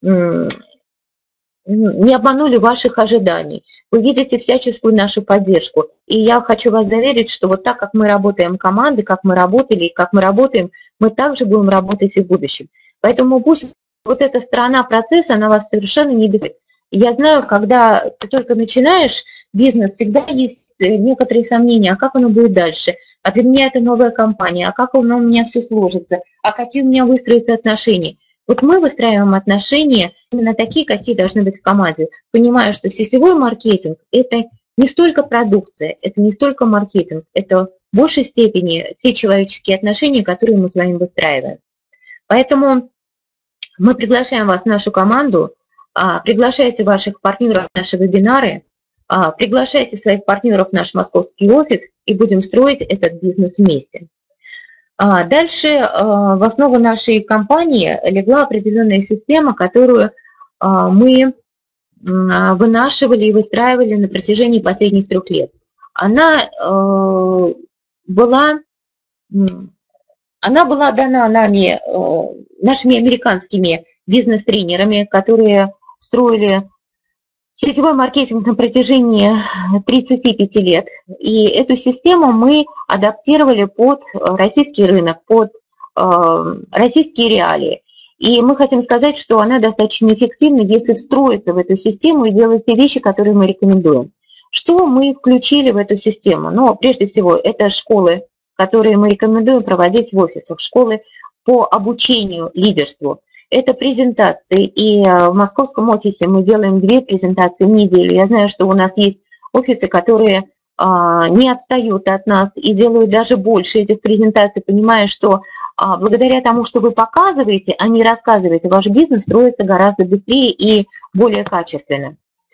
не обманули ваших ожиданий. Вы видите всяческую нашу поддержку. И я хочу вас заверить, что вот так, как мы работаем командой, как мы работали и как мы работаем, мы также будем работать и в будущем. Поэтому пусть вот эта сторона процесса, она вас совершенно не беспокоит. Я знаю, когда ты только начинаешь бизнес, всегда есть некоторые сомнения, а как оно будет дальше, а для меня это новая компания, а как оно у меня все сложится, а какие у меня выстроятся отношения. Вот мы выстраиваем отношения именно такие, какие должны быть в команде, понимая, что сетевой маркетинг – это не столько продукция, это не столько маркетинг, это в большей степени те человеческие отношения, которые мы с вами выстраиваем. Поэтому мы приглашаем вас в нашу команду, приглашайте ваших партнеров в наши вебинары, приглашайте своих партнеров в наш московский офис и будем строить этот бизнес вместе. Дальше в основу нашей компании легла определенная система, которую мы вынашивали и выстраивали на протяжении последних трех лет. Она была, она была дана нами, нашими американскими бизнес-тренерами, которые строили сетевой маркетинг на протяжении тридцати пяти лет. И эту систему мы адаптировали под российский рынок, под э, российские реалии. И мы хотим сказать, что она достаточно эффективна, если встроиться в эту систему и делать те вещи, которые мы рекомендуем. Что мы включили в эту систему? Ну, прежде всего, это школы, которые мы рекомендуем проводить в офисах, школы по обучению лидерству. Это презентации, и в московском офисе мы делаем две презентации в неделю. Я знаю, что у нас есть офисы, которые а, не отстают от нас и делают даже больше этих презентаций, понимая, что а, благодаря тому, что вы показываете, а не рассказываете, ваш бизнес строится гораздо быстрее и более качественно.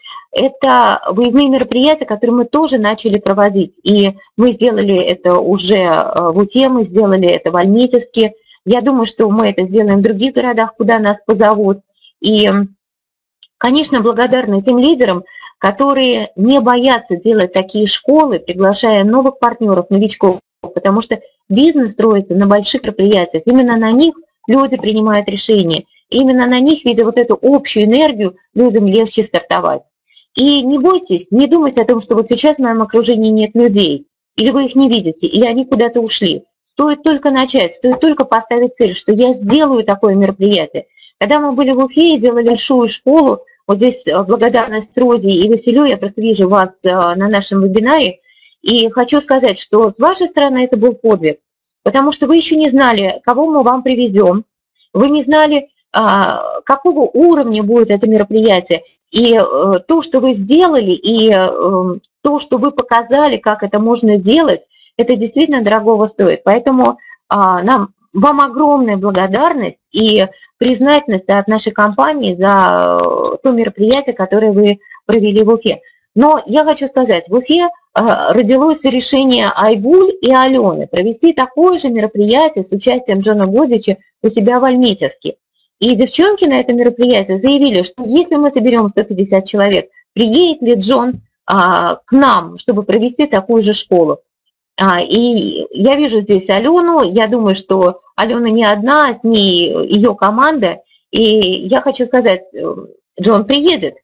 Это выездные мероприятия, которые мы тоже начали проводить, и мы сделали это уже в Уфе, мы сделали это в Альметьевске. Я думаю, что мы это сделаем в других городах, куда нас позовут. И, конечно, благодарны тем лидерам, которые не боятся делать такие школы, приглашая новых партнеров, новичков, потому что бизнес строится на больших мероприятиях. Именно на них люди принимают решения. Именно на них, видя вот эту общую энергию, людям легче стартовать. И не бойтесь, не думайте о том, что вот сейчас в моем окружении нет людей, или вы их не видите, или они куда-то ушли. Стоит только начать, стоит только поставить цель, что я сделаю такое мероприятие. Когда мы были в Уфе и делали большую школу, вот здесь благодарность Розе и Василю, я просто вижу вас на нашем вебинаре, и хочу сказать, что с вашей стороны это был подвиг, потому что вы еще не знали, кого мы вам привезем, вы не знали, какого уровня будет это мероприятие, и то, что вы сделали, и то, что вы показали, как это можно сделать, это действительно дорогого стоит. Поэтому а, нам, вам огромная благодарность и признательность от нашей компании за то мероприятие, которое вы провели в Уфе. Но я хочу сказать, в Уфе а, родилось решение Айгуль и Алены провести такое же мероприятие с участием Джона Годича у себя в Альметьевске. И девчонки на это мероприятие заявили, что если мы соберем сто пятьдесят человек, приедет ли Джон а, к нам, чтобы провести такую же школу. А, и я вижу здесь Алену, я думаю, что Алена не одна, с ней ее команда. И я хочу сказать, Джон приедет,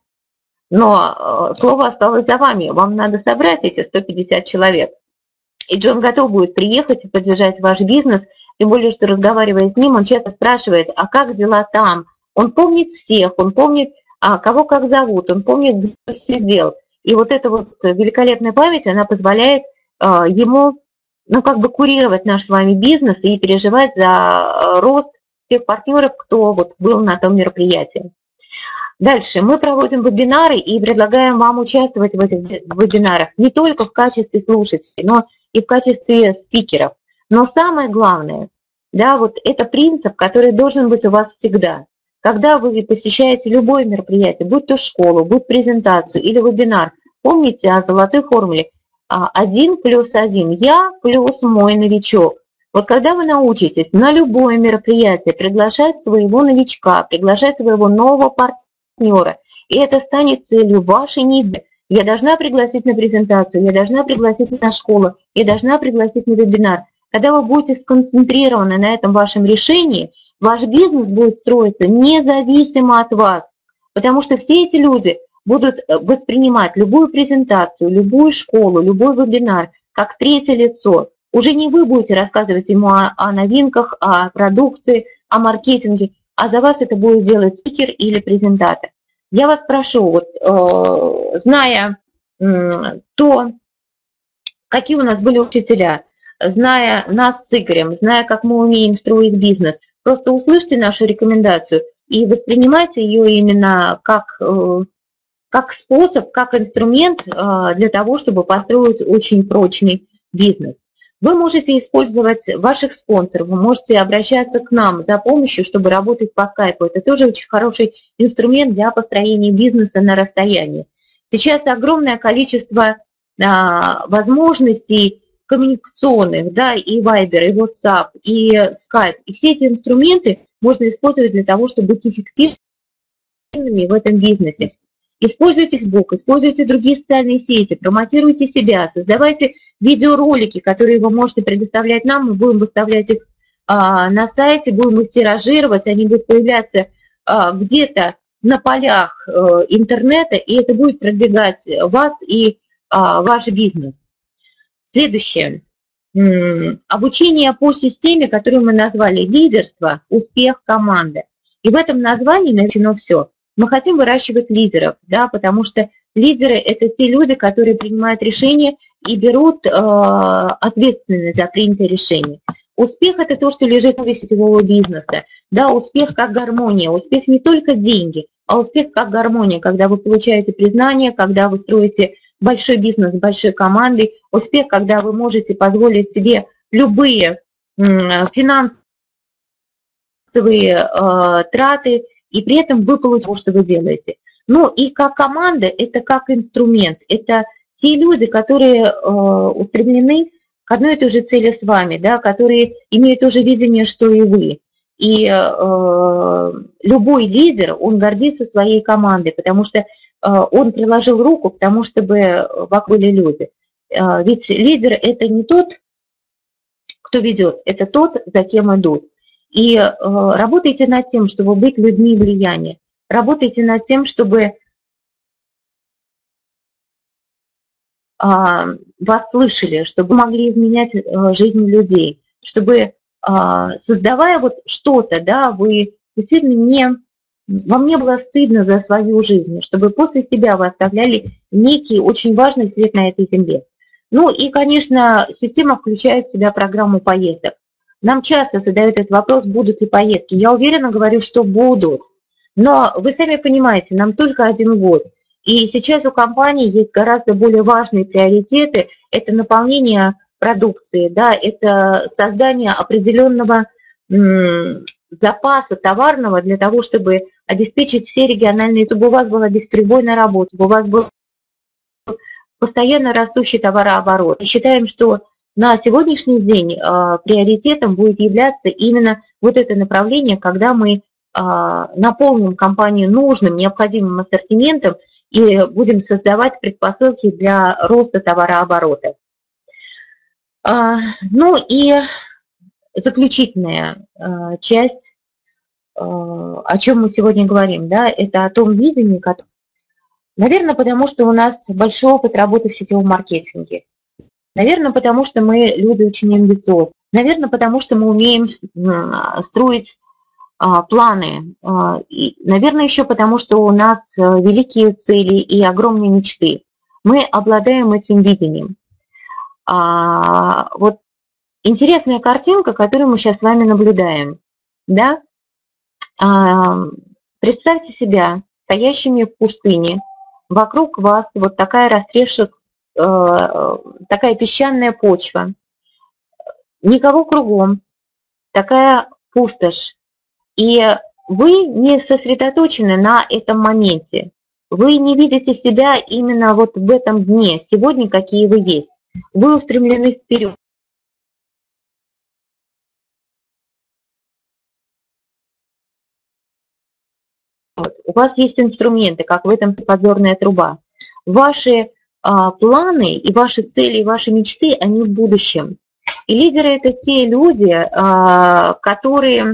но слово осталось за вами. Вам надо собрать эти сто пятьдесят человек. И Джон готов будет приехать и поддержать ваш бизнес. Тем более, что разговаривая с ним, он часто спрашивает, а как дела там? Он помнит всех, он помнит, а, кого как зовут, он помнит, кто сидел. И вот эта вот великолепная память, она позволяет ему, ну, как бы курировать наш с вами бизнес и переживать за рост тех партнеров, кто вот был на том мероприятии. Дальше мы проводим вебинары и предлагаем вам участвовать в этих вебинарах не только в качестве слушателей, но и в качестве спикеров. Но самое главное, да, вот это принцип, который должен быть у вас всегда. Когда вы посещаете любое мероприятие, будь то школу, будь презентацию или вебинар, помните о золотой формуле один плюс один, я плюс мой новичок. Вот когда вы научитесь на любое мероприятие приглашать своего новичка, приглашать своего нового партнера, и это станет целью вашей недели. Я должна пригласить на презентацию, я должна пригласить на школу, я должна пригласить на вебинар. Когда вы будете сконцентрированы на этом вашем решении, ваш бизнес будет строиться независимо от вас, потому что все эти люди будут воспринимать любую презентацию, любую школу, любой вебинар как третье лицо. Уже не вы будете рассказывать ему о, о новинках, о продукции, о маркетинге, а за вас это будет делать спикер или презентатор. Я вас прошу, вот, э, зная э, то, какие у нас были учителя, зная нас с Игорем, зная, как мы умеем строить бизнес, просто услышьте нашу рекомендацию и воспринимайте ее именно как, э, как способ, как инструмент э, для того, чтобы построить очень прочный бизнес. Вы можете использовать ваших спонсоров, вы можете обращаться к нам за помощью, чтобы работать по скайпу. Это тоже очень хороший инструмент для построения бизнеса на расстоянии. Сейчас огромное количество а, возможностей коммуникационных, да, и Viber, и WhatsApp, и Skype. И все эти инструменты можно использовать для того, чтобы быть эффективными в этом бизнесе. Используйте Facebook, используйте другие социальные сети, промотируйте себя, создавайте видеоролики, которые вы можете предоставлять нам, мы будем выставлять их а, на сайте, будем их тиражировать, они будут появляться а, где-то на полях а, интернета, и это будет продвигать вас и а, ваш бизнес. Следующее. Обучение по системе, которую мы назвали лидерство, успех команды. И в этом названии начано все. Мы хотим выращивать лидеров, да, потому что лидеры – это те люди, которые принимают решения и берут э, ответственность за принятое решение. Успех – это то, что лежит в основе сетевого бизнеса. Да, успех как гармония. Успех не только деньги, а успех как гармония, когда вы получаете признание, когда вы строите большой бизнес с большой командой. Успех, когда вы можете позволить себе любые э, финансовые э, траты, и при этом вы получите то, что вы делаете. Ну и как команда, это как инструмент, это те люди, которые э, устремлены к одной и той же цели с вами, да, которые имеют то же видение, что и вы. И э, любой лидер, он гордится своей командой, потому что э, он приложил руку к тому, чтобы вокруг были люди. Э, ведь лидер – это не тот, кто ведет, это тот, за кем идут. И э, работайте над тем, чтобы быть людьми влияния. Работайте над тем, чтобы э, вас слышали, чтобы могли изменять э, жизни людей, чтобы, э, создавая вот что-то, да, вы действительно не, вам не было стыдно за свою жизнь, чтобы после себя вы оставляли некий очень важный след на этой земле. Ну и, конечно, система включает в себя программу поездок. Нам часто задают этот вопрос, будут ли поездки. Я уверенно говорю, что будут. Но вы сами понимаете, нам только один год. И сейчас у компании есть гораздо более важные приоритеты. Это наполнение продукции, да, это создание определенного м, запаса товарного для того, чтобы обеспечить все региональные, чтобы у вас была бесперебойная работа, чтобы у вас был постоянно растущий товарооборот. Мы считаем, что на сегодняшний день э, приоритетом будет являться именно вот это направление, когда мы э, наполним компанию нужным, необходимым ассортиментом и будем создавать предпосылки для роста товарооборота. Э, ну и заключительная э, часть, э, о чем мы сегодня говорим, да, это о том видении, которое, наверное, потому что у нас большой опыт работы в сетевом маркетинге. Наверное, потому что мы люди очень амбициозны. Наверное, потому что мы умеем строить а, планы. А, и, наверное, еще потому, что у нас великие цели и огромные мечты. Мы обладаем этим видением. А, вот интересная картинка, которую мы сейчас с вами наблюдаем. Да? А, представьте себя стоящими в пустыне. Вокруг вас вот такая растревшая, э, такая песчаная почва. Никого кругом, такая пустошь. И вы не сосредоточены на этом моменте. Вы не видите себя именно вот в этом дне, сегодня, какие вы есть. Вы устремлены вперед. У вас есть инструменты, как в этом подзорная труба. Ваши а, планы и ваши цели, и ваши мечты, они в будущем. И лидеры – это те люди, а, которые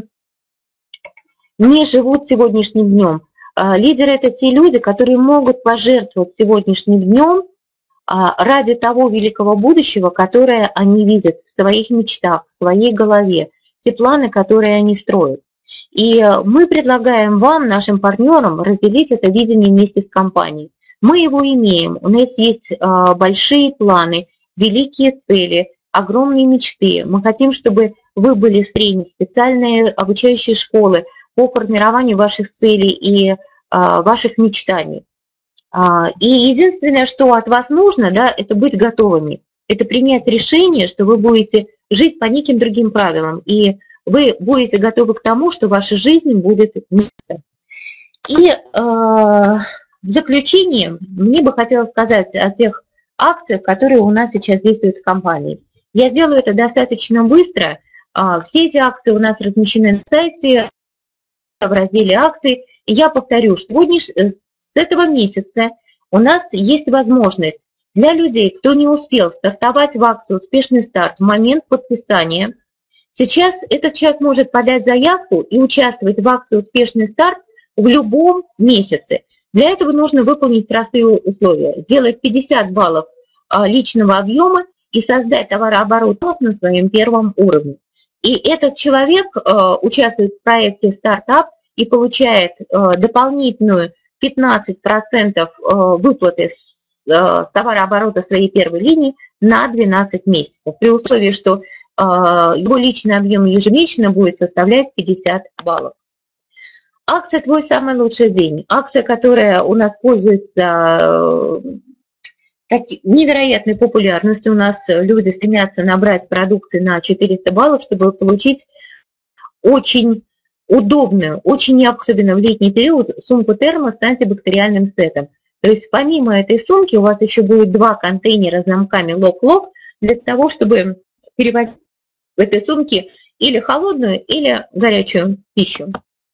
не живут сегодняшним днем. А, лидеры – это те люди, которые могут пожертвовать сегодняшним днем а, ради того великого будущего, которое они видят в своих мечтах, в своей голове, те планы, которые они строят. И мы предлагаем вам, нашим партнерам, разделить это видение вместе с компанией. Мы его имеем, у нас есть большие планы, великие цели, огромные мечты. Мы хотим, чтобы вы были средние, специальные обучающие школы по формированию ваших целей и ваших мечтаний. И единственное, что от вас нужно, да, это быть готовыми. Это принять решение, что вы будете жить по неким другим правилам. И вы будете готовы к тому, что ваша жизнь будет меняться. И э, в заключение мне бы хотелось сказать о тех акциях, которые у нас сейчас действуют в компании. Я сделаю это достаточно быстро. Все эти акции у нас размещены на сайте в разделе акций. И я повторю, что с этого месяца у нас есть возможность для людей, кто не успел стартовать в акцию «Успешный старт» в момент подписания. Сейчас этот человек может подать заявку и участвовать в акции «Успешный старт» в любом месяце. Для этого нужно выполнить простые условия. Сделать пятьдесят баллов личного объема и создать товарооборот на своем первом уровне. И этот человек участвует в проекте «Стартап» и получает дополнительную пятнадцать процентов выплаты с товарооборота своей первой линии на двенадцать месяцев. При условии, что его личный объем ежемесячно будет составлять пятьдесят баллов. Акция «Твой самый лучший день». Акция, которая у нас пользуется невероятной популярностью. У нас люди стремятся набрать продукции на четыреста баллов, чтобы получить очень удобную, очень особенно в летний период, сумку термос с антибактериальным сетом. То есть помимо этой сумки у вас еще будет два контейнера с замками лок-лок для того, чтобы переводить в этой сумке или холодную, или горячую пищу.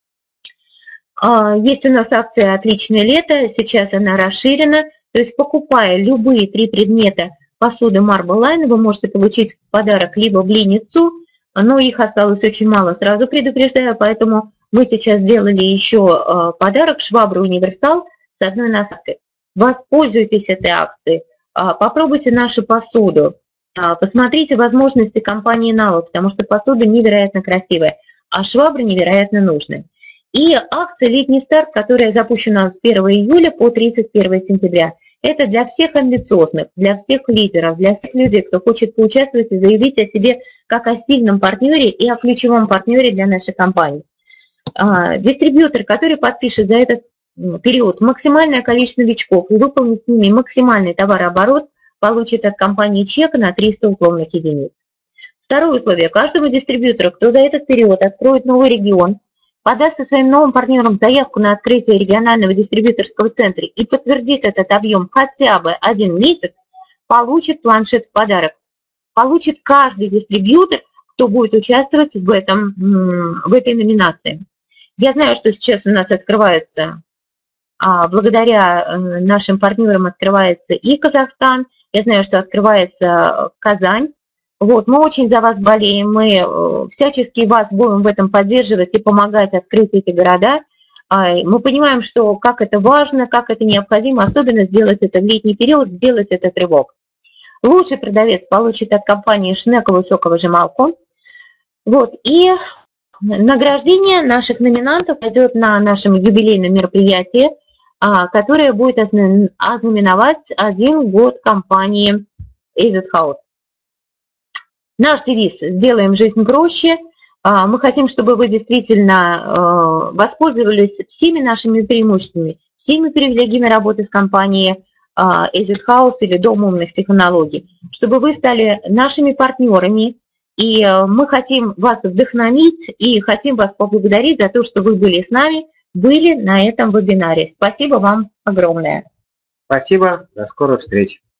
Есть у нас акция «Отличное лето», сейчас она расширена, то есть покупая любые три предмета посуды Marble Line, вы можете получить в подарок либо блиницу, но их осталось очень мало, сразу предупреждаю, поэтому мы сейчас сделали еще подарок швабру «Универсал» с одной насадкой. Воспользуйтесь этой акцией, попробуйте нашу посуду. Посмотрите возможности компании «Нава», потому что посуда невероятно красивая, а швабра невероятно нужная. И акция «Летний старт», которая запущена с первого июля по тридцать первое сентября. Это для всех амбициозных, для всех лидеров, для всех людей, кто хочет поучаствовать и заявить о себе как о сильном партнере и о ключевом партнере для нашей компании. Дистрибьютор, который подпишет за этот период максимальное количество новичков и выполнит с ними максимальный товарооборот, получит от компании чек на триста условных единиц. Второе условие. Каждому дистрибьютору, кто за этот период откроет новый регион, подаст со своим новым партнером заявку на открытие регионального дистрибьюторского центра и подтвердит этот объем хотя бы один месяц, получит планшет в подарок. Получит каждый дистрибьютор, кто будет участвовать в, этом, в этой номинации. Я знаю, что сейчас у нас открывается, благодаря нашим партнерам открывается и Казахстан, я знаю, что открывается Казань. Вот, мы очень за вас болеем, мы всячески вас будем в этом поддерживать и помогать открыть эти города. Мы понимаем, что как это важно, как это необходимо, особенно сделать это в летний период, сделать этот рывок. Лучший продавец получит от компании Шнековую соковыжималку. Вот, и награждение наших номинантов пойдет на нашем юбилейном мероприятии, которое будет ознаменовать один год компании Acid House. Наш девиз «Сделаем жизнь проще». Мы хотим, чтобы вы действительно воспользовались всеми нашими преимуществами, всеми привилегиями работы с компанией Exit House или Дом умных технологий, чтобы вы стали нашими партнерами. И мы хотим вас вдохновить и хотим вас поблагодарить за то, что вы были с нами, были на этом вебинаре. Спасибо вам огромное. Спасибо, до скорых встреч.